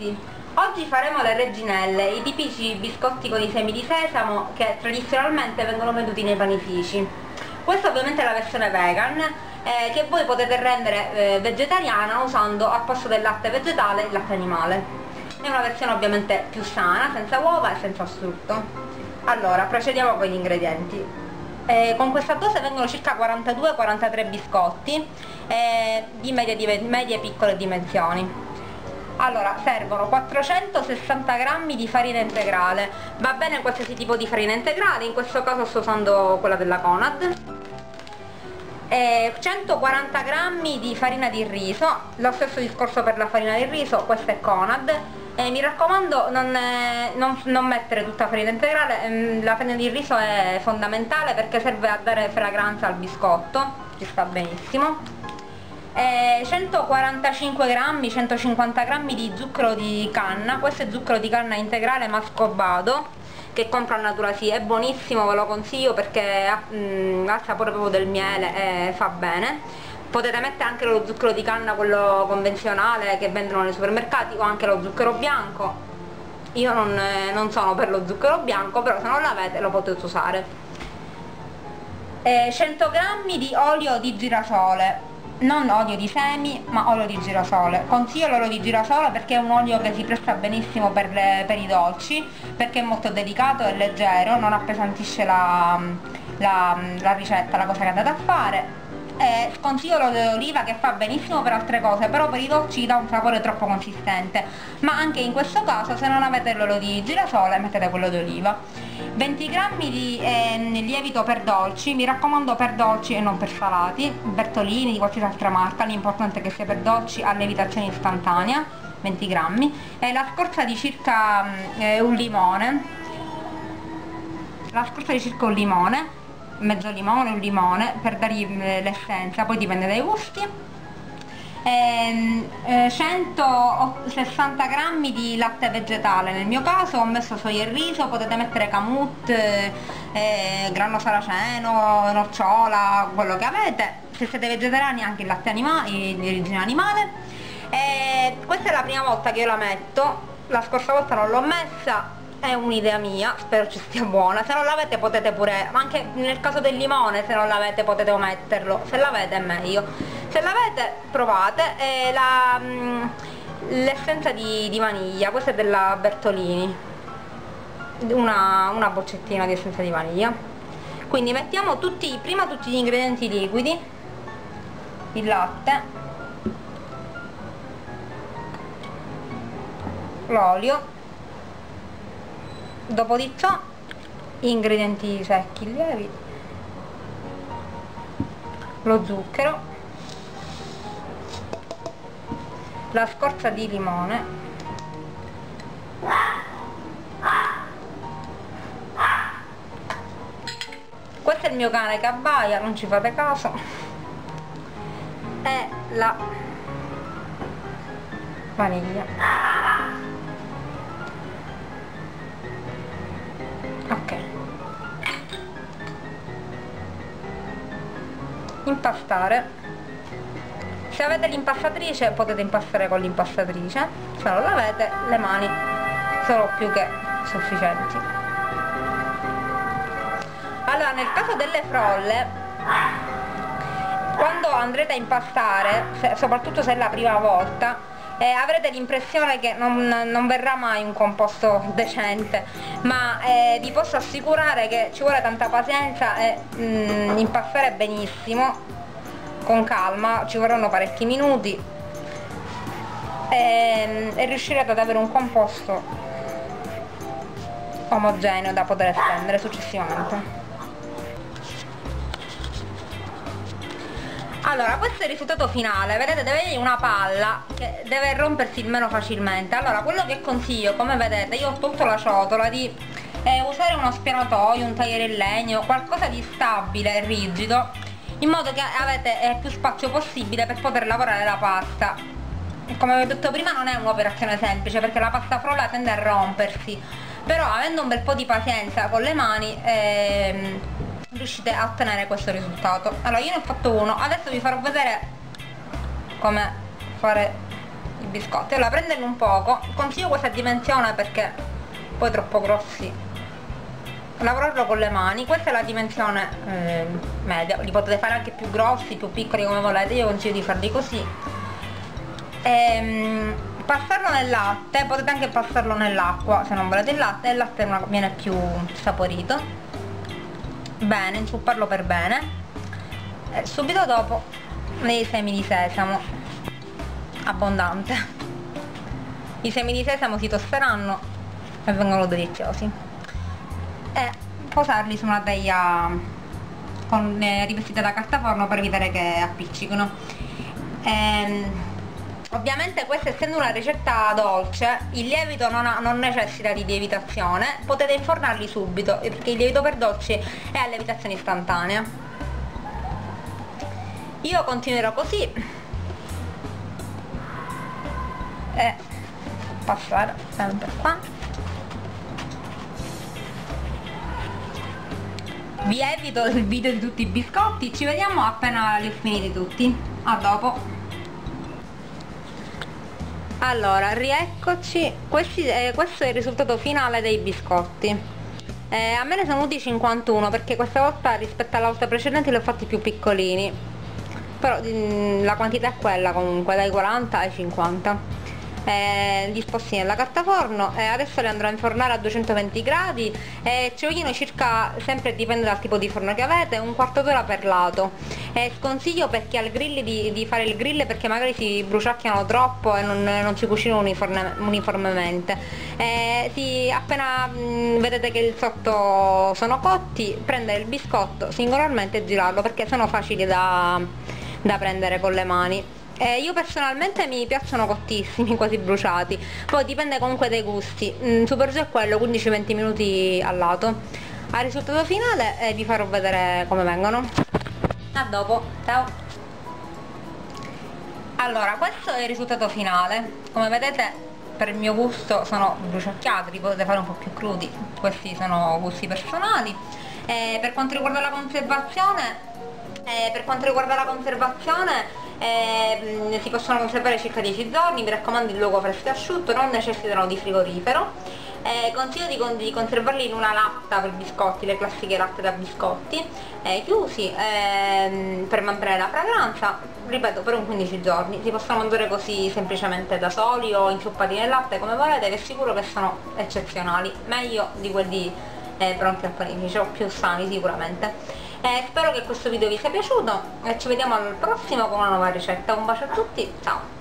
benvenuti. Oggi faremo le reginelle, i tipici biscotti con i semi di sesamo che tradizionalmente vengono venduti nei panifici. Questa ovviamente è la versione vegan che voi potete rendere vegetariana usando al posto del latte vegetale il latte animale. È una versione ovviamente più sana, senza uova e senza strutto. Allora, procediamo con gli ingredienti. Con questa dose vengono circa 42-43 biscotti di medie e piccole dimensioni. Allora, servono 460 g di farina integrale, va bene qualsiasi tipo di farina integrale, in questo caso sto usando quella della Conad, 140 g di farina di riso, lo stesso discorso per la farina di riso, questa è Conad, mi raccomando non mettere tutta farina integrale, la farina di riso è fondamentale perché serve a dare fragranza al biscotto, ci sta benissimo. 145 g, 150 g di zucchero di canna, questo è zucchero di canna integrale mascobado che compro a Natura Sì, è buonissimo, ve lo consiglio perché ha il sapore proprio del miele e fa bene. Potete mettere anche lo zucchero di canna, quello convenzionale che vendono nei supermercati, o anche lo zucchero bianco. Io non sono per lo zucchero bianco, però se non l'avete lo potete usare. 100 g di olio di girasole, non olio di semi ma olio di girasole. Consiglio l'olio di girasole perché è un olio che si presta benissimo per i dolci, perché è molto delicato e leggero, non appesantisce la ricetta, la cosa che andate a fare. Sconsiglio l'olio d'oliva che fa benissimo per altre cose, però per i dolci dà un sapore troppo consistente, ma anche in questo caso se non avete l'olio di girasole mettete quello di oliva. 20 g di lievito per dolci, mi raccomando per dolci e non per salati, Bertolini, di qualsiasi altra marca, l'importante è che sia per dolci a lievitazione istantanea, 20 g, e la scorza di circa un limone, mezzo limone, un limone, per dargli l'essenza, poi dipende dai gusti. 160 g di latte vegetale, nel mio caso ho messo soia e riso, potete mettere camut, grano saraceno, nocciola, quello che avete, se siete vegetariani anche il latte di origine animale. Questa è la prima volta che io la metto, la scorsa volta non l'ho messa, è un'idea mia, spero ci stia buona. Se non l'avete potete pure, ma anche nel caso del limone se non l'avete potete ometterlo, se l'avete è meglio, se l'avete provate. L'essenza di vaniglia, questa è della Bertolini, una boccettina di essenza di vaniglia. Quindi mettiamo prima tutti gli ingredienti liquidi, il latte, l'olio, dopo di ciò gli ingredienti secchi, lievi, lo zucchero, la scorza di limone, questo è il mio cane che abbaia, non ci fate caso, e la vaniglia. Ok, impastare. Se avete l'impastatrice potete impastare con l'impastatrice, se non l'avete le mani sono più che sufficienti. Allora, nel caso delle frolle, quando andrete a impastare, soprattutto se è la prima volta, avrete l'impressione che non verrà mai un composto decente, ma vi posso assicurare che ci vuole tanta pazienza e impastare benissimo, con calma, ci vorranno parecchi minuti e riuscirete ad avere un composto omogeneo da poter estendere successivamente. Allora, questo è il risultato finale, vedete, deve avere una palla che deve rompersi il meno facilmente. Allora, quello che consiglio, come vedete, io ho tolto la ciotola, di usare uno spianatoio, un tagliere in legno, qualcosa di stabile e rigido, in modo che avete più spazio possibile per poter lavorare la pasta. E come vi ho detto prima non è un'operazione semplice perché la pasta frolla tende a rompersi, però avendo un bel po' di pazienza con le mani riuscite a ottenere questo risultato. Allora, io ne ho fatto uno, adesso vi farò vedere come fare i biscotti. Allora prenderne un poco, consiglio questa dimensione perché poi è troppo grossi, lavorarlo con le mani. Questa è la dimensione media, li potete fare anche più grossi, più piccoli come volete, io consiglio di farli così. Passarlo nel latte, potete anche passarlo nell'acqua se non volete il latte viene più saporito. Bene, inzupparlo per bene. Subito dopo nei semi di sesamo, abbondante. I semi di sesamo si tosteranno e vengono deliziosi. E posarli su una teglia rivestita da carta forno per evitare che appiccicano. Ovviamente questa, essendo una ricetta dolce, il lievito non necessita di lievitazione, potete infornarli subito perché il lievito per dolci è a lievitazione istantanea. Io continuerò così e passare sempre qua. Vi evito il video di tutti i biscotti, ci vediamo appena li ho finiti tutti. A dopo. Allora, rieccoci, questo è il risultato finale dei biscotti. A me ne sono venuti 51 perché questa volta rispetto alla volta precedente li ho fatti più piccolini, però la quantità è quella comunque, dai 40 ai 50. Disposti nella carta forno e adesso li andrò a infornare a 220 gradi e ci vogliono circa, sempre dipende dal tipo di forno che avete, un quarto d'ora per lato. Sconsiglio per chi ha il grill di fare il grill perché magari si bruciacchiano troppo e non si cucinano uniformemente. Appena vedete che il sotto sono cotti, prendere il biscotto singolarmente e girarlo perché sono facili da prendere con le mani. Io personalmente mi piacciono cottissimi, quasi bruciati, poi dipende comunque dai gusti. Super giù è quello, 15-20 minuti al lato. Al risultato finale vi farò vedere come vengono. A dopo, ciao! Allora, questo è il risultato finale. Come vedete, per il mio gusto sono bruciacchiati, li potete fare un po' più crudi, questi sono gusti personali. Per quanto riguarda la conservazione, si possono conservare circa 10 giorni, mi raccomando il logo fresco e asciutto, non necessitano di frigorifero. Consiglio di conservarli in una latta per biscotti, le classiche latte da biscotti, chiusi, per mantenere la fragranza, ripeto, per un 15 giorni. Si possono mangiare così semplicemente da soli o inzuppati nel latte come volete, vi assicuro che sono eccezionali, meglio di quelli pronti al panificio, più sani sicuramente. Spero che questo video vi sia piaciuto e ci vediamo al prossimo con una nuova ricetta. Un bacio a tutti, ciao!